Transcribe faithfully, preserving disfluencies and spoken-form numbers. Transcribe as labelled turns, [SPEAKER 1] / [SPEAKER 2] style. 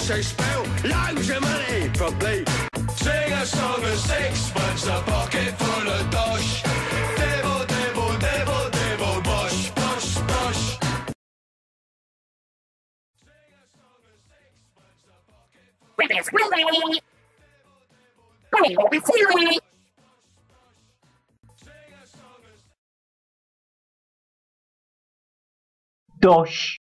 [SPEAKER 1] they spill loads of money, probably. Sing a song of sixpence, a pocket full of dosh. Dibble, dibble, dibble, dibble, bosh, bosh, bosh.
[SPEAKER 2] Dosh.